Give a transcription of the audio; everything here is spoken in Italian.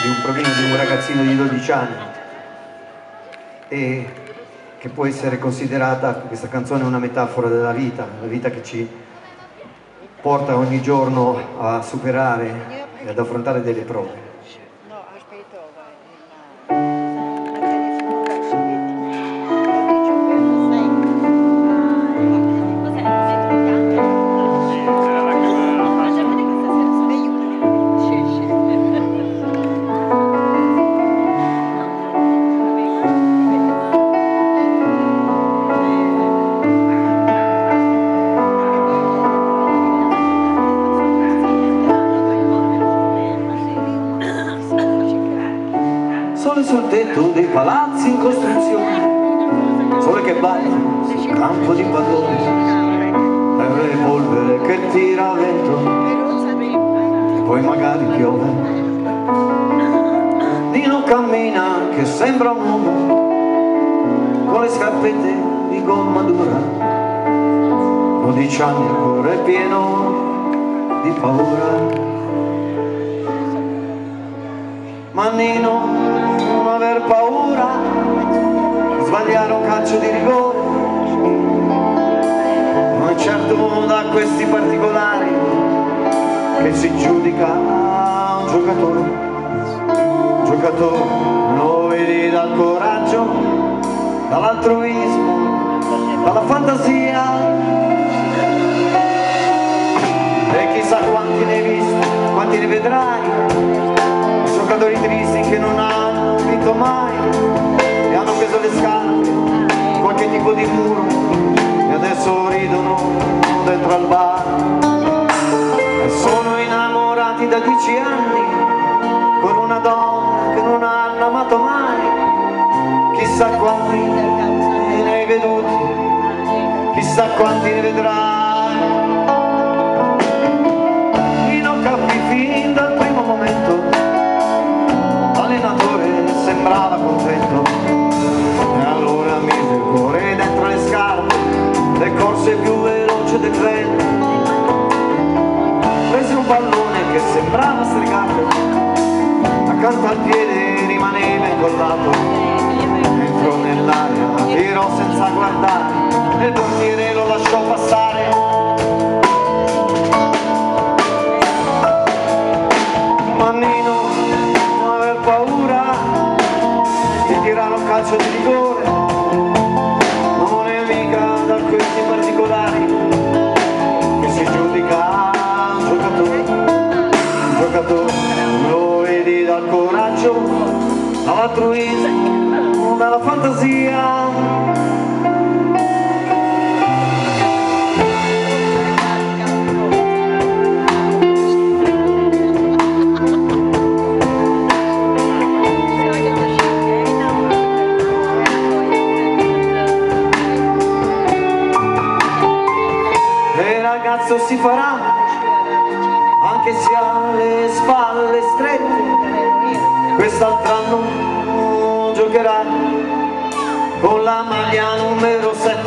un provino di un ragazzino di 12 anni e che può essere considerata, questa canzone, una metafora della vita, la vita che ci porta ogni giorno a superare e ad affrontare delle prove. Sole sul tetto dei palazzi in costruzione, sole che balla sul campo di pallone, terra e polvere che tira a vento e poi magari piove. Nino cammina che sembra un uomo con le scarpette di gomma dura, 12 anni il cuore pieno di paura. Ma Nino, non aver paura, sbagliare un calcio di rigore, non certo da questi particolari che si giudica un giocatore, lo vedi dal coraggio, dall'altruismo, dalla fantasia, e chissà quanti ne hai visti, quanti ne vedrai, giocatori tristi che non hanno vinto mai e hanno preso le scarpe, qualche tipo di muro e adesso ridono dentro al bar e sono innamorati da 10 anni con una donna che non hanno amato mai. Chissà quanti ne hai veduti, chissà quanti ne vedrai. Nino capì fin dal primo momento, sembrava contento e allora mise il cuore dentro le scarpe e corse più veloce del vento, prese un pallone che sembrava stregato, accanto al piede rimaneva incollato, entrò nell'aria, tirò senza guardare e il portiere lo lasciò passare. Ma Nino, non aver paura di tirare un calcio di rigore, non è mica da questi particolari che si giudica un giocatore, lo vedi dal coraggio, dall'altruismo, dalla fantasia. Si farà anche se ha le spalle strette, quest'altro anno giocherà con la maglia numero 7.